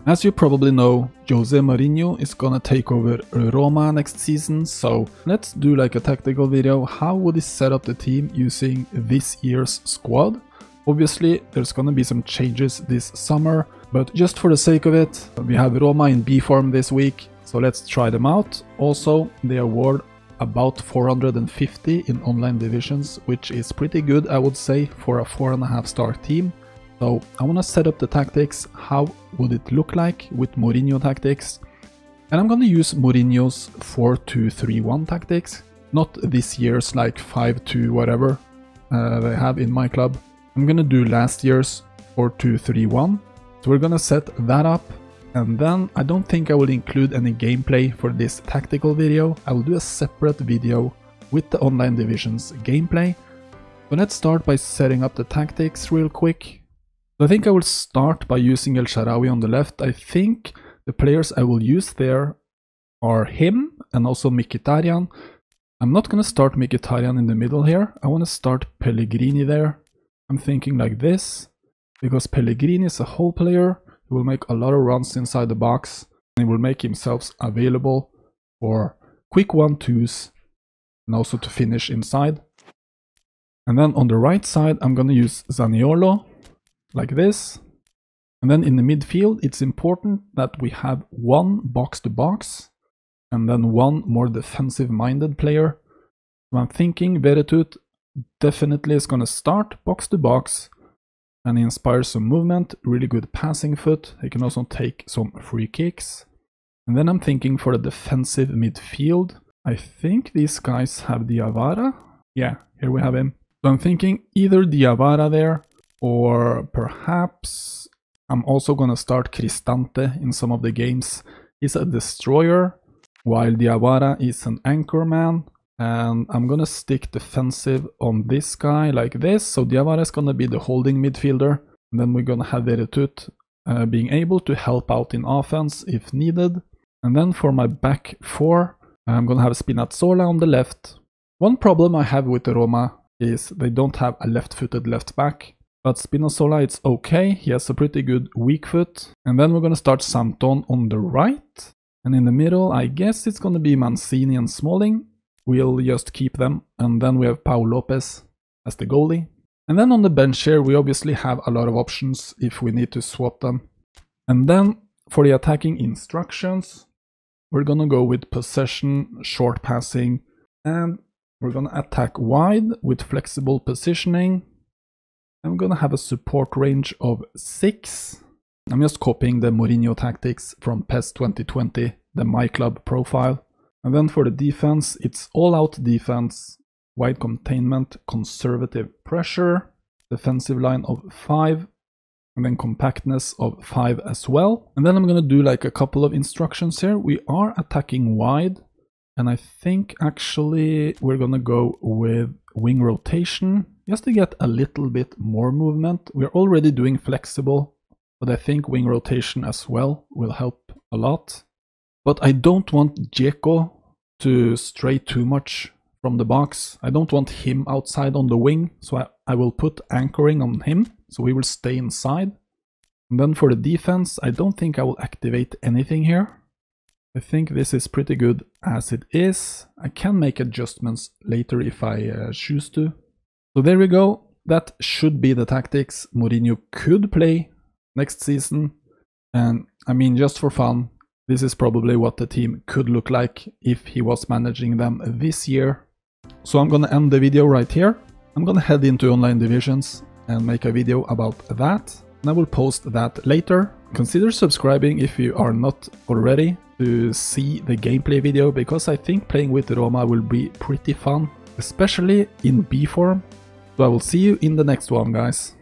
As you probably know, Jose Mourinho is gonna take over Roma next season, so let's do like a tactical video. How would he set up the team using this year's squad? Obviously, there's gonna be some changes this summer, but just for the sake of it, we have Roma in B form this week, so let's try them out. Also, they award about 450 in online divisions, which is pretty good, I would say, for a 4.5 star team. So I want to set up the tactics. How would it look like with Mourinho tactics? And I'm going to use Mourinho's 4-2-3-1 tactics, not this year's like 5-2 whatever they have in my club. I'm going to do last year's 4-2-3-1. So we're going to set that up. And then I don't think I will include any gameplay for this tactical video. I will do a separate video with the online divisions gameplay. So let's start by setting up the tactics real quick. So I think I will start by using El Shaarawy on the left. I think the players I will use there are him and also Mkhitaryan. I'm not going to start Mkhitaryan in the middle here. I want to start Pellegrini there. I'm thinking like this, because Pellegrini is a whole player. He will make a lot of runs inside the box, and he will make himself available for quick 1-2s and also to finish inside. And then on the right side, I'm going to use Zaniolo like this. And then in the midfield, it's important that we have one box-to-box and then one more defensive-minded player. So I'm thinking Veretout definitely is going to start box-to-box, and he inspires some movement, really good passing foot. He can also take some free kicks. And then I'm thinking for the defensive midfield, I think these guys have Diawara. Yeah, here we have him. So I'm thinking either Diawara there, or perhaps I'm also gonna start Cristante in some of the games. He's a destroyer, while Diawara is an anchor man. And I'm gonna stick defensive on this guy like this. So Diawara is gonna be the holding midfielder. And then we're gonna have Veretout being able to help out in offense if needed. And then for my back four, I'm gonna have Spinazzola on the left. One problem I have with the Roma is they don't have a left-footed left back. But Spinazzola, it's okay. He has a pretty good weak foot. And then we're gonna start Santon on the right. And in the middle, I guess it's gonna be Mancini and Smalling. We'll just keep them. And then we have Pau Lopez as the goalie. And then on the bench here, we obviously have a lot of options if we need to swap them. And then for the attacking instructions, we're gonna go with possession, short passing, and we're gonna attack wide with flexible positioning. I'm gonna have a support range of 6. I'm just copying the Mourinho tactics from PES 2020, the My Club profile. And then for the defense, it's all-out defense, wide containment, conservative pressure, defensive line of 5, and then compactness of 5 as well. And then I'm gonna do like a couple of instructions here. We are attacking wide, and I think actually we're gonna go with wing rotation, just to get a little bit more movement. We're already doing flexible, but I think wing rotation as well will help a lot. But I don't want Dzeko to stray too much from the box. I don't want him outside on the wing, so I will put anchoring on him, so he will stay inside. And then for the defense, I don't think I will activate anything here. I think this is pretty good as it is. I can make adjustments later if I choose to. So there we go. That should be the tactics Mourinho could play next season. And I mean, just for fun, this is probably what the team could look like if he was managing them this year. So I'm gonna end the video right here. I'm gonna head into online divisions and make a video about that. And I will post that later. Consider subscribing if you are not already to see the gameplay video, because I think playing with Roma will be pretty fun, especially in B form. So I will see you in the next one, guys.